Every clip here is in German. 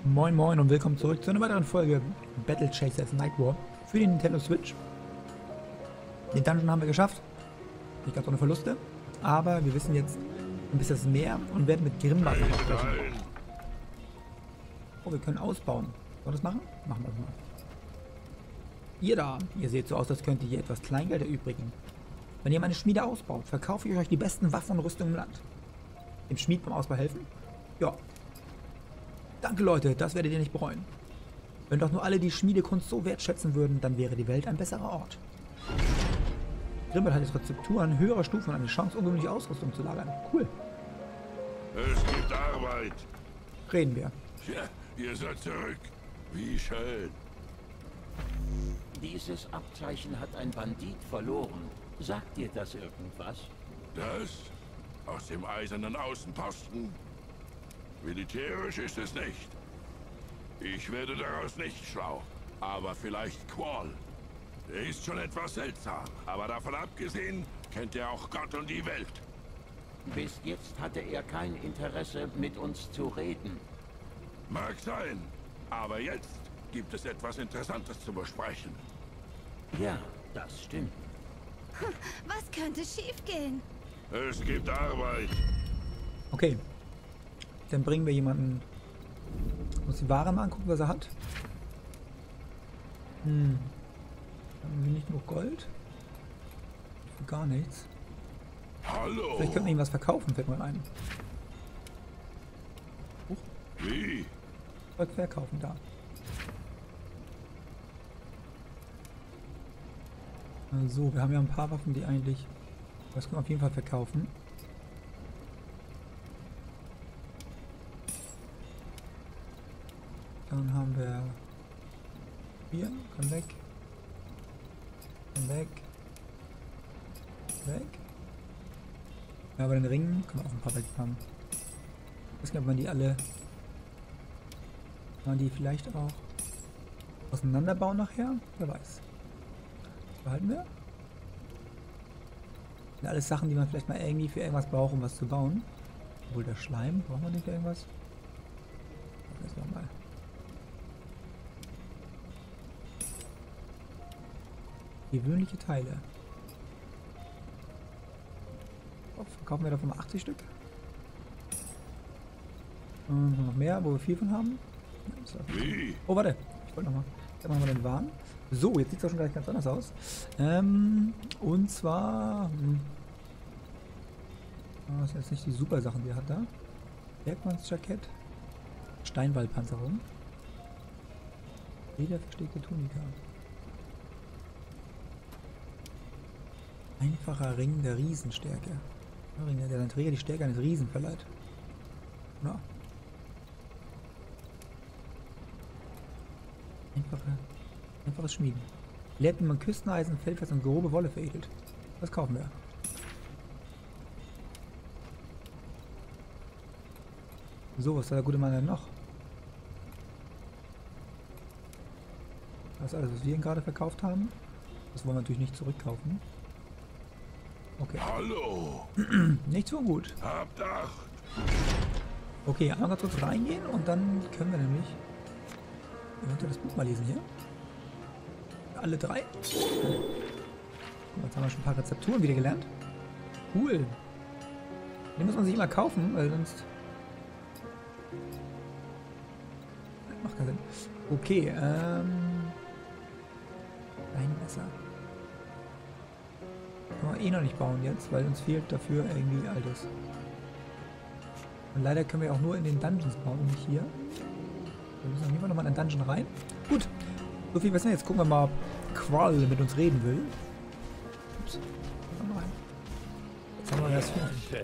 Moin Moin und willkommen zurück zu einer weiteren Folge Battle Chasers Night War für die Nintendo Switch. Den Dungeon haben wir geschafft. Nicht ganz ohne Verluste, aber wir wissen jetzt ein bisschen mehr und werden mit Grimbart sprechen. Oh, wir können ausbauen. Wollen wir das machen? Machen wir das mal. Ihr da, ihr seht so aus, als könnt ihr hier etwas Kleingeld erübrigen. Wenn ihr meine Schmiede ausbaut, verkaufe ich euch die besten Waffen und Rüstungen im Land. Dem Schmied beim Ausbau helfen? Ja. Danke Leute, das werdet ihr nicht bereuen. Wenn doch nur alle die Schmiedekunst so wertschätzen würden, dann wäre die Welt ein besserer Ort. Grimbart hat jetzt Rezepturen höherer Stufen und eine Chance, ungewöhnliche Ausrüstung zu lagern. Cool. Es gibt Arbeit. Reden wir. Ja, ihr seid zurück. Wie schön. Dieses Abzeichen hat ein Bandit verloren. Sagt dir das irgendwas? Das? Aus dem eisernen Außenposten? Militärisch ist es nicht. Ich werde daraus nicht schlau. Aber vielleicht Qual. Er ist schon etwas seltsam. Aber davon abgesehen, kennt er auch Gott und die Welt. Bis jetzt hatte er kein Interesse, mit uns zu reden. Mag sein. Aber jetzt gibt es etwas Interessantes zu besprechen. Ja, das stimmt. Was könnte schiefgehen? Es gibt Arbeit. Okay. Dann bringen wir jemanden. Muss die Ware mal angucken, was er hat. Haben wir nicht genug Gold? Für gar nichts. Hallo. Vielleicht könnten wir ihm was verkaufen, fällt mir ein. Wie? Zeug verkaufen da. So, wir haben ja ein paar Waffen, die eigentlich. Das können wir auf jeden Fall verkaufen. Dann haben wir hier, komm weg. Komm weg. Weg. Ja, bei den Ringen können wir auch ein paar weg haben. Ich weiß nicht, ob man die alle. Kann man die vielleicht auch auseinanderbauen nachher? Wer weiß. Das behalten wir. Das sind alles Sachen, die man vielleicht mal irgendwie für irgendwas braucht, um was zu bauen. Obwohl der Schleim, brauchen wir den für irgendwas? Das nochmal. Gewöhnliche Teile. Oh, verkaufen wir davon mal 80 Stück. Und noch mehr, wo wir viel von haben. Wie? Oh, warte. Ich wollte nochmal. Jetzt machen wir den Waren. So, jetzt sieht es auch schon gleich ganz anders aus. Und zwar. Das sind jetzt nicht die super Sachen, die er hat da. Bergmannsjackett. Steinwallpanzerung. Lederverstickte Tunika. Einfacher Ring der Riesenstärke. Ein Ring, der seinen Träger die Stärke eines Riesen verleiht. Ja. Einfaches Schmieden. Lehrt, wie man Küsteneisen, Feldfest und grobe Wolle veredelt. Das kaufen wir. So, was soll der gute Mann denn noch? Das ist alles, was wir ihn gerade verkauft haben. Das wollen wir natürlich nicht zurückkaufen. Okay. Hallo. Nicht so gut. Habt Acht. Okay, einmal ganz kurz reingehen und dann können wir nämlich eventuell das Buch mal lesen hier. Alle drei. Jetzt haben wir schon ein paar Rezepturen wieder gelernt. Cool. Die muss man sich immer kaufen, weil sonst macht keinen Sinn. Okay, Steinmesser. Können wir eh noch nicht bauen jetzt, weil uns fehlt dafür irgendwie altes. Und leider können wir auch nur in den Dungeons bauen und nicht hier. Wir müssen auf jeden Fall nochmal in den Dungeon rein. Gut, so viel wissen wir. Jetzt gucken wir mal, ob Qual mit uns reden will. Ups. Jetzt haben wir das fertig.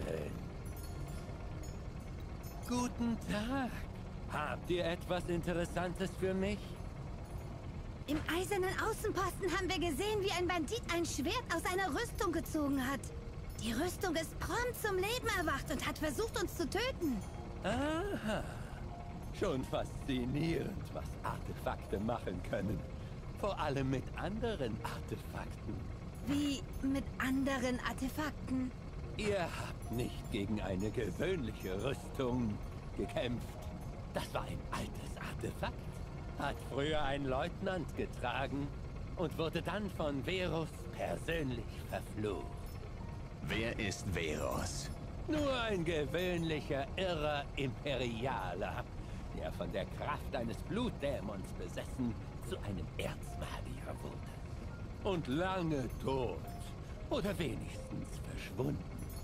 Guten Tag. Habt ihr etwas Interessantes für mich? Im eisernen Außenposten haben wir gesehen, wie ein Bandit ein Schwert aus einer Rüstung gezogen hat. Die Rüstung ist prompt zum Leben erwacht und hat versucht, uns zu töten. Aha. Schon faszinierend, was Artefakte machen können. Vor allem mit anderen Artefakten. Wie mit anderen Artefakten? Ihr habt nicht gegen eine gewöhnliche Rüstung gekämpft. Das war ein altes Artefakt. Hat früher ein Leutnant getragen und wurde dann von Verus persönlich verflucht. Wer ist Verus? Nur ein gewöhnlicher, irrer Imperialer, der von der Kraft eines Blutdämons besessen zu einem Erzmagier wurde. Und lange tot. Oder wenigstens verschwunden.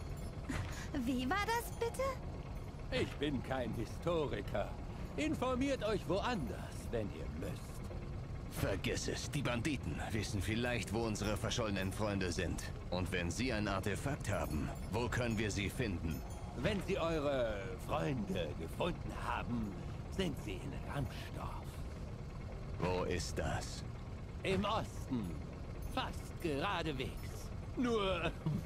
Wie war das bitte? Ich bin kein Historiker. Informiert euch woanders, wenn ihr müsst. Vergiss es, die Banditen wissen vielleicht, wo unsere verschollenen Freunde sind. Und wenn sie ein Artefakt haben, wo können wir sie finden? Wenn sie eure Freunde gefunden haben, sind sie in Ramstorf. Wo ist das? Im Osten. Fast geradewegs. Nur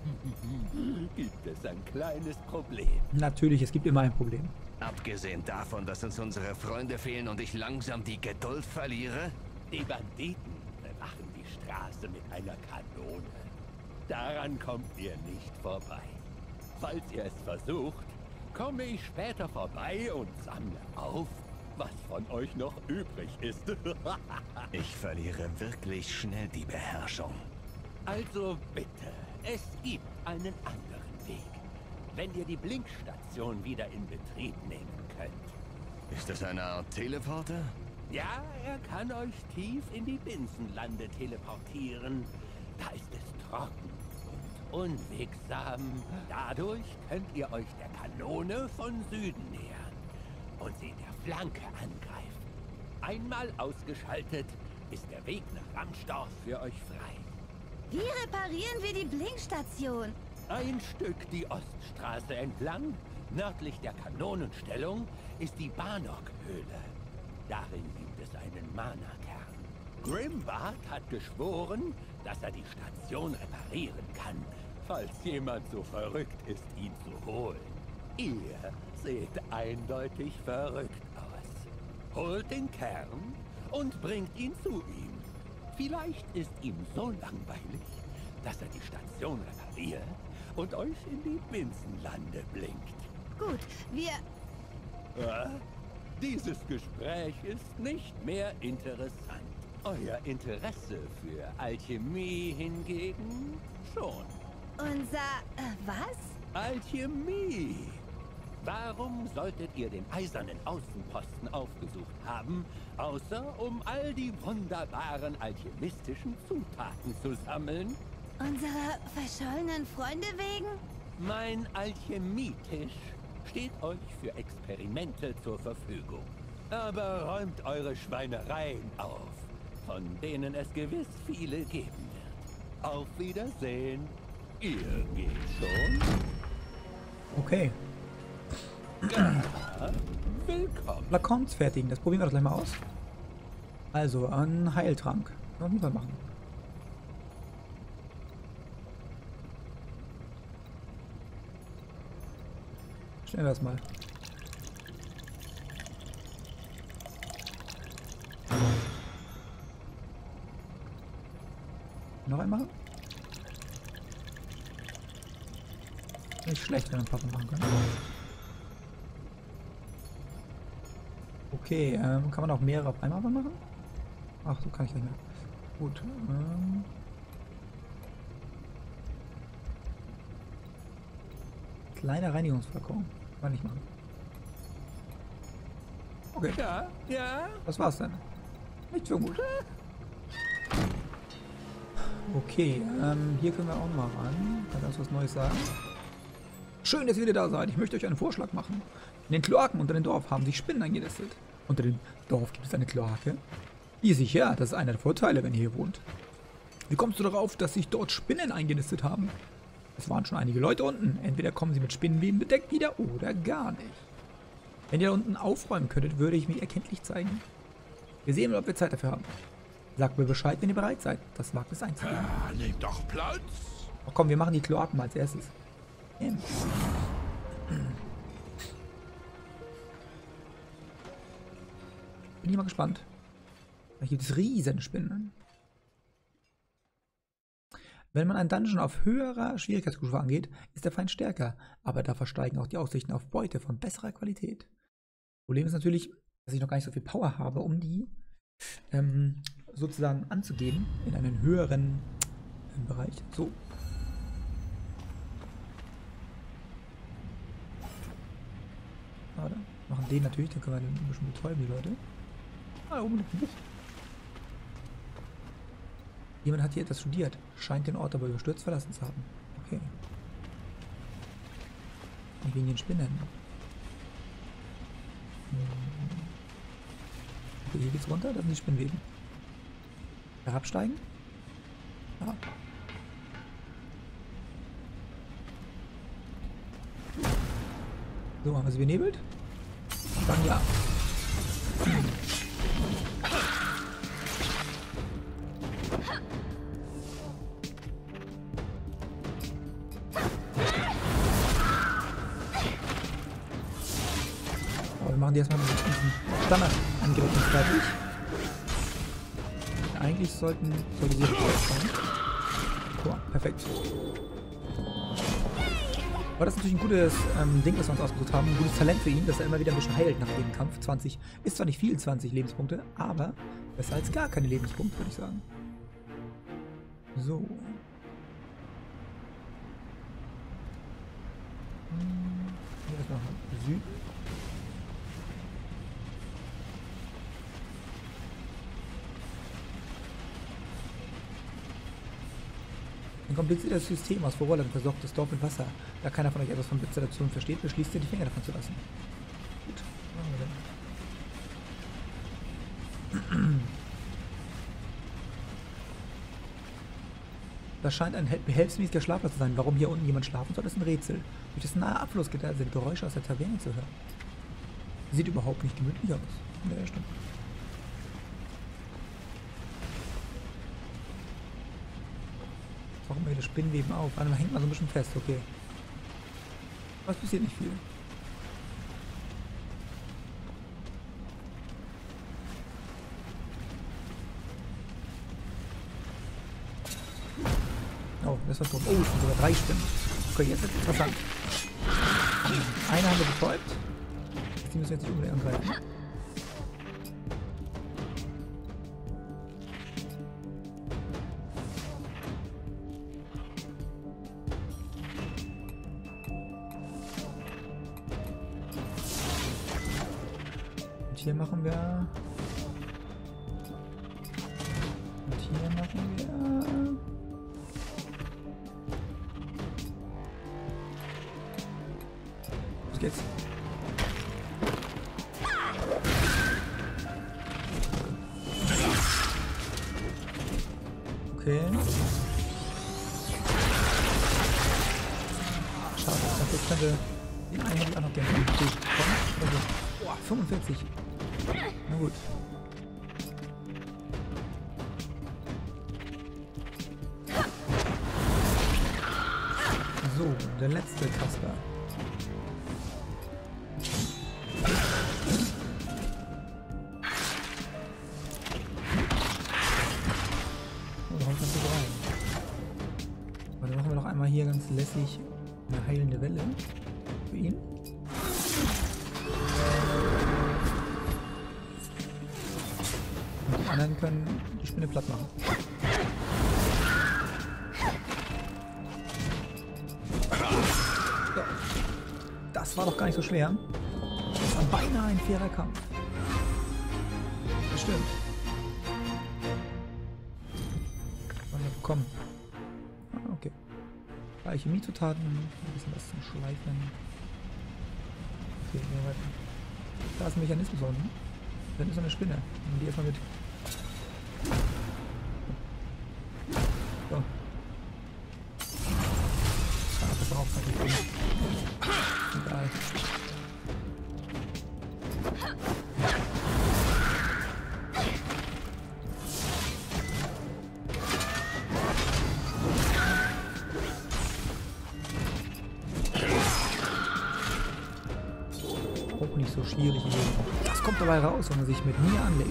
gibt es ein kleines Problem. Natürlich, es gibt immer ein Problem. Abgesehen davon, dass uns unsere Freunde fehlen und ich langsam die Geduld verliere? Die Banditen bewachen die Straße mit einer Kanone. Daran kommt ihr nicht vorbei. Falls ihr es versucht, komme ich später vorbei und sammle auf, was von euch noch übrig ist. Ich verliere wirklich schnell die Beherrschung. Also bitte, es gibt einen anderen Weg. Wenn ihr die Blinkstation wieder in Betrieb nehmen könnt. Ist das eine Art Teleporter? Ja, er kann euch tief in die Binsenlande teleportieren. Da ist es trocken und unwegsam. Dadurch könnt ihr euch der Kanone von Süden nähern und sie in der Flanke angreifen. Einmal ausgeschaltet, ist der Weg nach Ramstorf für euch frei. Wie reparieren wir die Blinkstation? Ein Stück die Oststraße entlang, nördlich der Kanonenstellung, ist die Barnock-Höhle. Darin gibt es einen Mana-Kern. Grimbart hat geschworen, dass er die Station reparieren kann, falls jemand so verrückt ist, ihn zu holen. Ihr seht eindeutig verrückt aus. Holt den Kern und bringt ihn zu ihm. Vielleicht ist ihm so langweilig, dass er die Station repariert und euch in die Binsenlande blinkt. Gut, wir... Dieses Gespräch ist nicht mehr interessant. Euer Interesse für Alchemie hingegen schon. Unser... was? Alchemie! Warum solltet ihr den eisernen Außenposten aufgesucht haben, außer um all die wunderbaren alchemistischen Zutaten zu sammeln? Unserer verschollenen Freunde wegen? Mein Alchemietisch steht euch für Experimente zur Verfügung. Aber räumt eure Schweinereien auf, von denen es gewiss viele geben wird. Auf Wiedersehen. Ihr geht schon? Okay. Ja, willkommen. Flakons fertigen, das probieren wir doch gleich mal aus. Also, ein Heiltrank. Was muss man machen? Schnell das mal. Noch einmal? Nicht schlecht, wenn wir ein paar von machen können. Okay, kann man auch mehrere auf einmal machen? Ach, so kann ich nicht mehr. Gut. Kleiner Reinigungsflakon. Kann man nicht machen. Okay. Ja, ja. Was war's denn? Nicht so gut. Okay, hier können wir auch mal ran. Kann ganz was Neues sagen. Schön, dass ihr wieder da seid. Ich möchte euch einen Vorschlag machen. In den Kloaken unter dem Dorf haben sich Spinnen eingenistet. Unter dem Dorf gibt es eine Kloake. Wie sicher, das ist einer der Vorteile, wenn ihr hier wohnt. Wie kommst du darauf, dass sich dort Spinnen eingenistet haben? Es waren schon einige Leute unten. Entweder kommen sie mit Spinnenweben bedeckt wieder oder gar nicht. Wenn ihr da unten aufräumen könntet, würde ich mich erkenntlich zeigen. Wir sehen mal, ob wir Zeit dafür haben. Sagt mir Bescheid, wenn ihr bereit seid. Das mag es einzugehen. Nehmt doch Platz. Ach komm, wir machen die Kloaken mal als erstes. Bin ich mal gespannt. Da gibt es Riesenspinnen. Wenn man einen Dungeon auf höherer Schwierigkeitsstufe angeht, ist der Feind stärker, aber da versteigen auch die Aussichten auf Beute von besserer Qualität. Problem ist natürlich, dass ich noch gar nicht so viel Power habe, um die sozusagen anzugehen in einen höheren Bereich. So. Warte. Machen den natürlich, dann können wir den ein bisschen betäuben, die Leute. Ah, oben noch ein Buch. Jemand hat hier etwas studiert, scheint den Ort aber überstürzt verlassen zu haben. Okay. Und wegen den Spinnen. Okay, hier geht's runter, das sind die Spinnweben. Herabsteigen? Ah. So, haben wir sie benebelt? Dann ja. Aber wir machen die erstmal mit diesen Standardangriffen fertig. Eigentlich sollte sie jetzt sein. So, perfekt. Aber das ist natürlich ein gutes Ding, was wir uns ausgesucht haben. Ein gutes Talent für ihn, dass er immer wieder ein bisschen heilt nach jedem Kampf. 20 ist zwar nicht viel, 20 Lebenspunkte, aber besser als gar keine Lebenspunkte, würde ich sagen. So. Hier erstmal nach Süden. Ein kompliziertes System aus Verrohrung versorgt das Dorf mit Wasser. Da keiner von euch etwas von Installation versteht, beschließt ihr, die Finger davon zu lassen. Gut, was machen wir denn? Das scheint ein behelfsmäßiger Schlafplatz zu sein. Warum hier unten jemand schlafen soll, ist ein Rätsel. Durch das nahe Abflussgitter sind Geräusche aus der Taverne zu hören. Sieht überhaupt nicht gemütlich aus. Ja, stimmt. Warum wieder Spinnweben auf? Einmal hängt man so ein bisschen fest, okay. Was passiert nicht viel. Oh, das war tot. Oh, es sind sogar 3 Spinnen. Okay, jetzt wird es interessant. Eine haben wir betäubt. Die müssen wir jetzt nicht unbedingt angreifen. Hier machen wir. Und hier machen wir. Los geht's. Okay. Schade, ich könnte den einen hätte ich auch noch gerne bekommen. Also, boah, 45. Na gut. So, der letzte Kasper. Oh, da kommt das so rein. Aber dann machen wir noch einmal hier ganz lässig eine heilende Welle für ihn. Die anderen können die Spinne platt machen. So. Das war doch gar nicht so schwer. Das war beinahe ein fairer Kampf. Das stimmt. Was haben wir bekommen? Ah, okay. Reiche Miezutaten, ein bisschen was zum Schleifen. Okay, gehen wir weiter. Da ist ein Mechanismus unten. Dann ist so eine Spinne. Nehmen die erstmal mit. So. Ah, das war auch natürlich gut. Egal. Auch nicht so schwierig. Das kommt dabei raus, wenn man sich mit mir anlegt.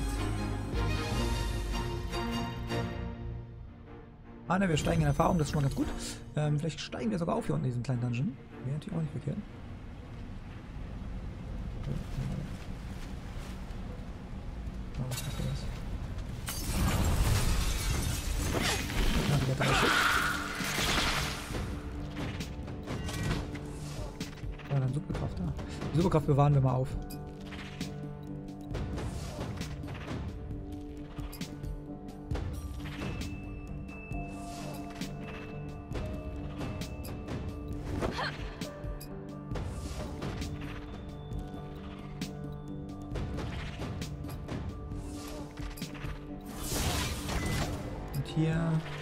Ah ne, wir steigen in Erfahrung, das ist schon mal ganz gut. Vielleicht steigen wir sogar auf hier unten in diesem kleinen Dungeon. Wäre natürlich auch nicht verkehrt. weiter ausschickt. Oh, dann Superkraft da. Die Superkraft bewahren wir mal auf. Hier.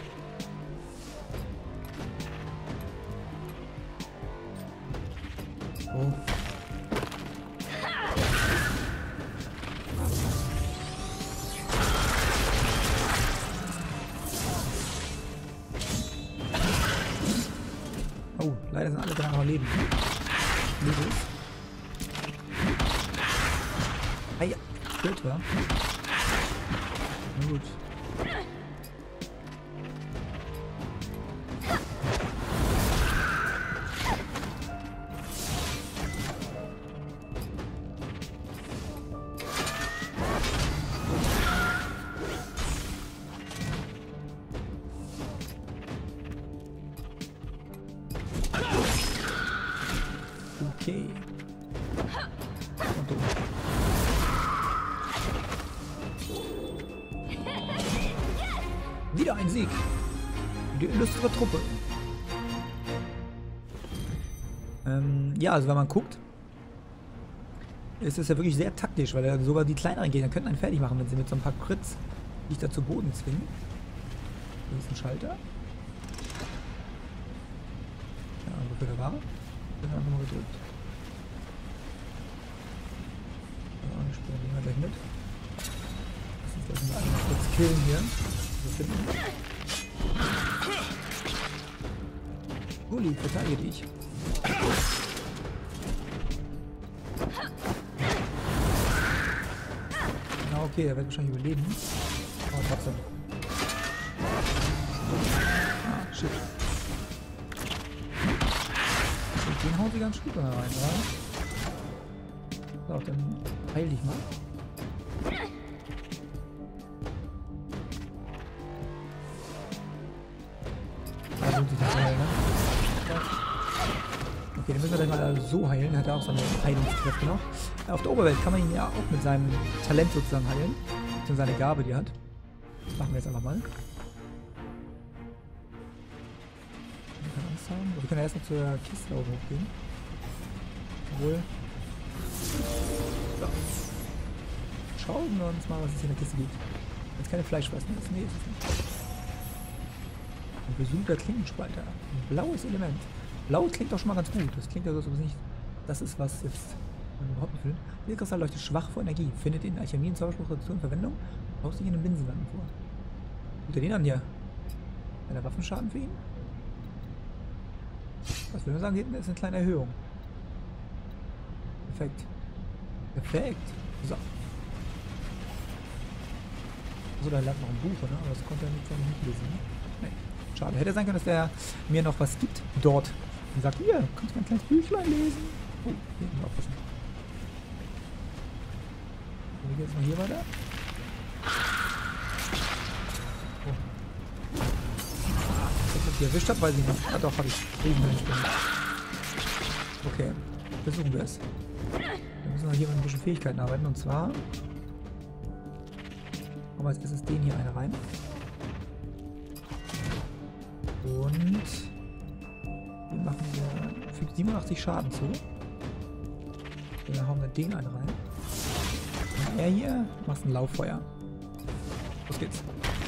Oh. Oh, leider sind alle drei noch Leben. Ah ja, blöd war. Na gut. Okay. Und du. Wieder ein Sieg. Die illustre Truppe. Ja, also wenn man guckt, ist es ja wirklich sehr taktisch, weil sogar die kleineren Gegner könnten einen fertig machen, wenn sie mit so ein paar Crits dich da zu Boden zwingen. Hier ist ein Schalter. Ja, wofür der war? Den haben wir mal gedrückt. Ja, spielen wir gleich mit. Lass uns gleich mal einen kurz killen hier. So finden. Uli, verteidige dich. Na okay, er wird wahrscheinlich überleben. Aber trotzdem. Ah, shit. Den hauen sie ganz gut da rein, oder? So, dann heil dich mal. Da lohnt sich das mal, ne? Okay, den müssen wir gleich mal so heilen. Hat er auch seine Heilungskräfte noch. Auf der Oberwelt kann man ihn ja auch mit seinem Talent sozusagen heilen. Und seine Gabe, die er hat. Das machen wir jetzt einfach mal. Wir können ja erst noch zur Kiste hochgehen. Obwohl. So. Schauen wir uns mal, was es hier in der Kiste gibt. Jetzt keine Fleischfressen. Nee, ist es nicht. Ein besuchter Klingenspalter. Ein blaues Element. Blau klingt doch schon mal ganz gut. Das klingt ja so, als ob es nicht. Das ist was jetzt. Man überhaupt nicht will. Dieser Kristall leuchtet schwach vor Energie. Findet in Alchemie und Zauberspruch Verwendung. Brauchst du hier einen Binsenlanden vor. Guckt ihr den an hier? Einer Waffenschaden für ihn? Was will man sagen? Hinten ist eine kleine Erhöhung. Perfekt. Perfekt. So. Achso, da lag noch ein Buch, oder? Aber das konnte er nicht lesen. Ne? Nee. Schade. Hätte sein können, dass der mir noch was gibt dort. Und sagt, hier, kannst du mal ein kleines Büchlein lesen. Oh, hier müssen wir aufpassen. Wir gehen jetzt mal hier weiter. Ob ich die erwischt habe, weiß ich nicht. Ah doch, habe ich. Okay, versuchen wir es. Wir müssen noch hier mit ein bisschen Fähigkeiten arbeiten. Und zwar machen wir als erstes den hier eine rein. Und den machen wir, fügt 87 Schaden zu. Dann hauen wir den einen rein. Und er hier macht ein Lauffeuer. Los geht's.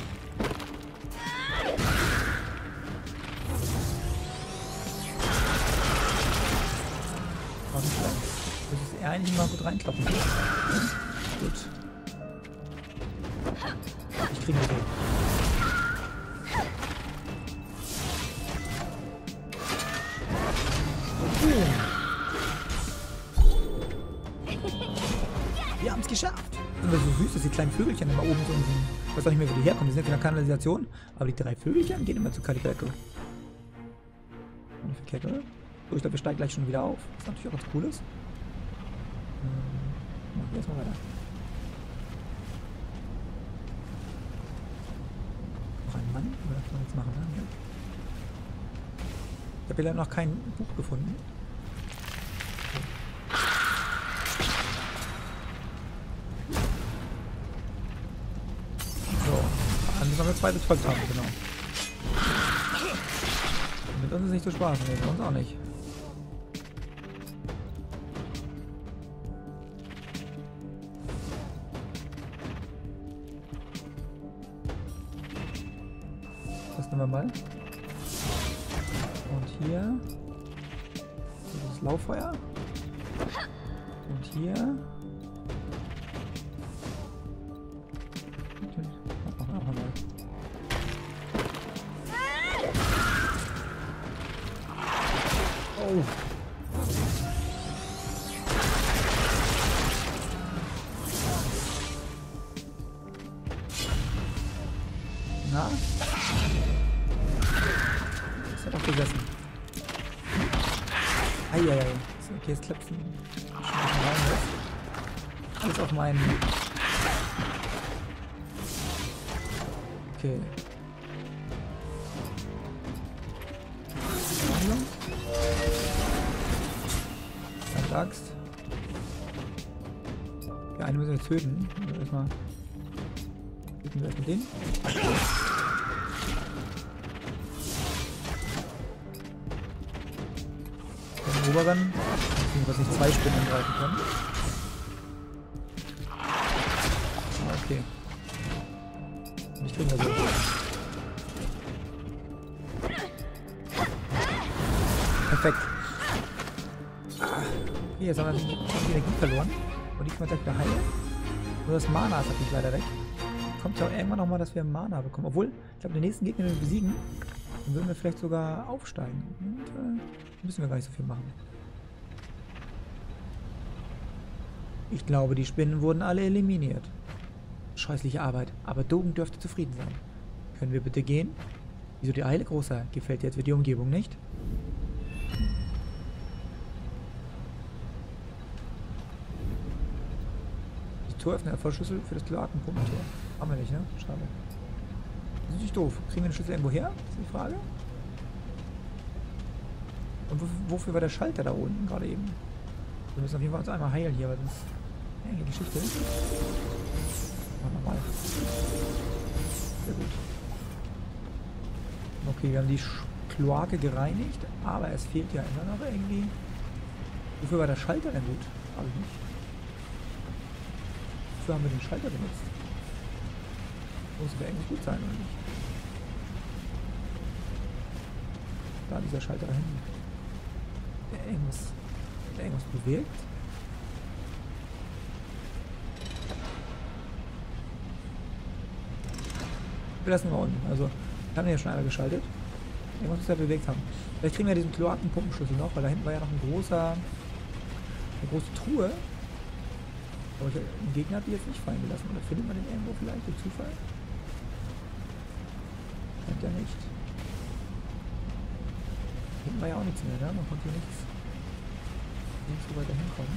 Das ist er eigentlich mal gut reinkloppen. Gut. Ich kriege den. Wir haben es geschafft. Und das ist so süß, dass die kleinen Vögelchen immer oben so in diesem, ich weiß auch nicht mehr, wo die herkommen, die sind in der Kanalisation, aber die drei Vögelchen gehen immer zu Caliberto. Nicht verkehrt, oder? So, ich glaube, wir steigen gleich schon wieder auf. Was natürlich auch ganz cool ist. Machen wir erstmal weiter. Noch ein Mann, oder? wir nichts machen, ne? Ich habe hier leider noch kein Buch gefunden. So, dann müssen wir 2 betäubt haben, genau. Mit uns ist nicht so Spaß, ne? Mit uns auch nicht. Das nehmen wir mal. Und hier das Lauffeuer. Und hier. Machen wir auch mal. Oh. Na? Das hat auch gesessen. Eieiei. Okay, jetzt klappt es schon ein bisschen rein jetzt. Alles auf meinen. Okay. Dann Axt. Ja, einen müssen wir töten. Also erstmal. Töten wir erstmal den. Oberrennen, dass ich 2 Spinnen angreifen kann. Okay. Nicht drin, also. Perfekt. Okay, jetzt haben wir die Energie verloren. Und ich kann gleich wieder heilen. Nur das Mana ist natürlich leider weg. Kommt ja auch irgendwann nochmal, dass wir Mana bekommen. Obwohl, ich glaube, den nächsten Gegner, den wir besiegen, dann würden wir vielleicht sogar aufsteigen. Und, müssen wir gar nicht so viel machen. Ich glaube, die Spinnen wurden alle eliminiert. Scheußliche Arbeit, aber Dogen dürfte zufrieden sein. Können wir bitte gehen? Wieso die Eile, Großer? Gefällt dir jetzt die Umgebung nicht? Die Toröffner, Erfolgsschlüssel für das Kloakenpumpentor. Haben wir nicht, ne? Schade. Das ist natürlich doof. Kriegen wir den Schlüssel irgendwo her? Das ist die Frage. Und wofür war der Schalter da unten gerade eben? Wir müssen auf jeden Fall uns einmal heilen hier, weil sonst enge Geschichte. Machen wir mal. Sehr gut. Okay, wir haben die Kloake gereinigt, aber es fehlt ja immer noch irgendwie. Wofür war der Schalter denn gut? Habe ich nicht. Wofür haben wir den Schalter benutzt? Muss aber eigentlich gut sein, oder nicht? Da dieser Schalter da hinten. Irgendwas bewegt. Wir lassen mal unten. Also, wir haben ja schon einmal geschaltet. Irgendwas muss ja bewegt haben. Vielleicht kriegen wir diesen Kloakenpumpenschlüssel noch, weil da hinten war ja noch eine große Truhe. Aber ein Gegner hat die jetzt nicht fallen gelassen. Oder findet man den irgendwo vielleicht durch Zufall? Kennt ja nicht. Hinten war ja auch nichts mehr, ne? Man konnte hier nichts so weiter hinkommen.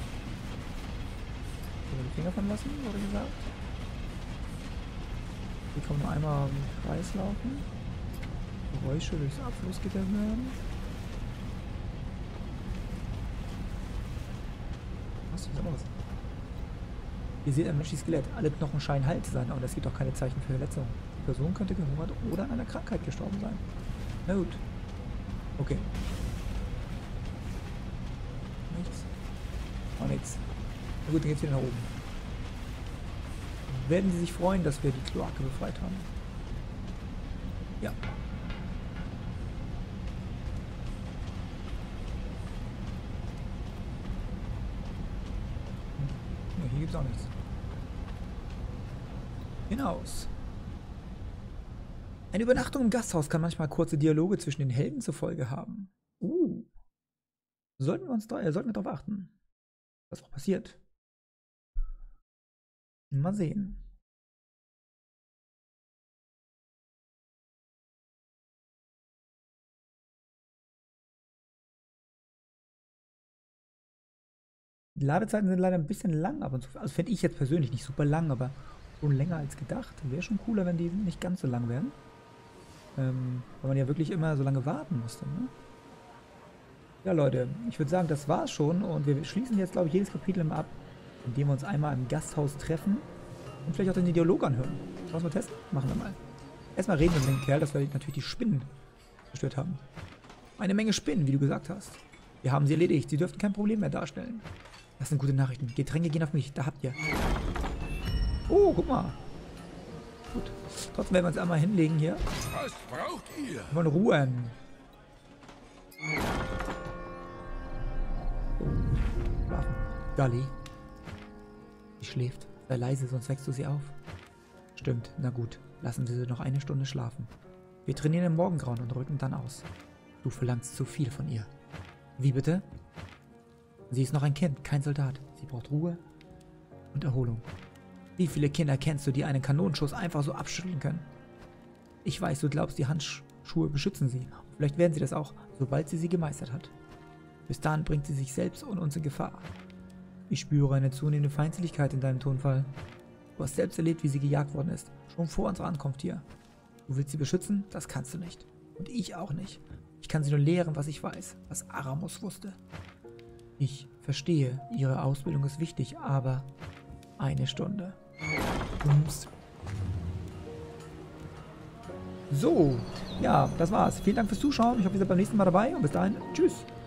So, die Finger von lassen, wurde gesagt. Hier kommen nur einmal im Kreis laufen. Geräusche durchs Abflussgitter hören. Was ist das? Ihr seht ein menschliches Skelett. Alle Knochen scheinen heil zu sein, aber das gibt auch keine Zeichen für Verletzung. Die Person könnte gehungert oder an einer Krankheit gestorben sein. Na gut. Okay. Nichts. Auch nichts. Na gut, dann geht's wieder nach oben. Werden Sie sich freuen, dass wir die Kloake befreit haben? Ja. Ja, hier gibt's auch nichts. Hinaus. Eine Übernachtung im Gasthaus kann manchmal kurze Dialoge zwischen den Helden zur Folge haben. Sollten wir darauf achten, was auch passiert. Mal sehen. Die Ladezeiten sind leider ein bisschen lang ab und zu. Also finde ich jetzt persönlich nicht super lang, aber schon länger als gedacht. Wäre schon cooler, wenn die nicht ganz so lang wären. Weil man ja wirklich immer so lange warten musste, ne? Ja, Leute, ich würde sagen, das war's schon. Und wir schließen jetzt, glaube ich, jedes Kapitel immer ab, indem wir uns einmal im Gasthaus treffen und vielleicht auch den Dialog anhören. Wollen wir mal testen? Machen wir mal. Erstmal reden wir mit dem Kerl, dass wir natürlich die Spinnen zerstört haben. Eine Menge Spinnen, wie du gesagt hast. Wir haben sie erledigt. Sie dürften kein Problem mehr darstellen. Das sind gute Nachrichten. Getränke gehen auf mich. Da habt ihr. Oh, guck mal. Gut. Trotzdem werden wir uns einmal hinlegen hier. Was braucht ihr? Wir wollen ruhen. Schlafen. Gully. Sie schläft. Sei leise, sonst wächst du sie auf. Stimmt. Na gut. Lassen wir sie noch eine Stunde schlafen. Wir trainieren im Morgengrauen und rücken dann aus. Du verlangst zu viel von ihr. Wie bitte? Sie ist noch ein Kind, kein Soldat. Sie braucht Ruhe und Erholung. Wie viele Kinder kennst du, die einen Kanonenschuss einfach so abschütteln können? Ich weiß, du glaubst, die Handschuhe beschützen sie. Vielleicht werden sie das auch, sobald sie gemeistert hat. Bis dahin bringt sie sich selbst und uns in Gefahr. Ich spüre eine zunehmende Feindseligkeit in deinem Tonfall. Du hast selbst erlebt, wie sie gejagt worden ist, schon vor unserer Ankunft hier. Du willst sie beschützen? Das kannst du nicht. Und ich auch nicht. Ich kann sie nur lehren, was ich weiß, was Aramus wusste. Ich verstehe, ihre Ausbildung ist wichtig, aber eine Stunde. So, ja, das war's. Vielen Dank fürs Zuschauen. Ich hoffe, ihr seid beim nächsten Mal dabei und bis dahin, tschüss.